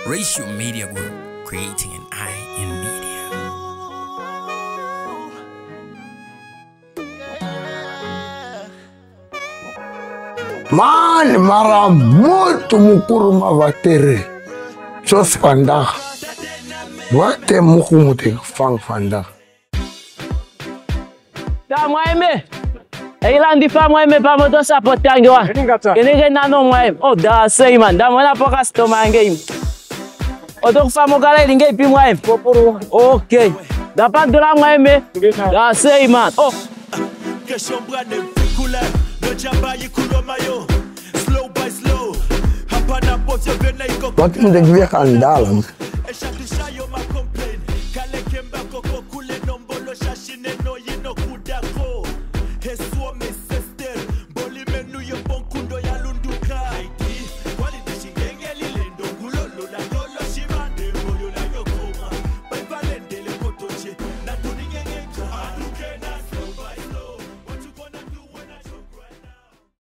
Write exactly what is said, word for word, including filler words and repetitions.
Ratio Media Group, creating an eye in media. Man, mara muito mukuru mavatere. Sos vandaag. Wat de muku moet ik vang vandaag? Da mwaime. Eilandi fa mwaime pa moto support yangu wa. Kenege nano mwaime. Oh da sei man. Da mwana po customer ngame. Odo fa mo kala linge pi mwaime. Okay. Da pa dola mwaime. Da sei man. Oh. Question branding couleur. Le Jambo yikudo mayo. Slow by slow. Hapana pot yo venay ko. Wat moet ik weer gaan dalen?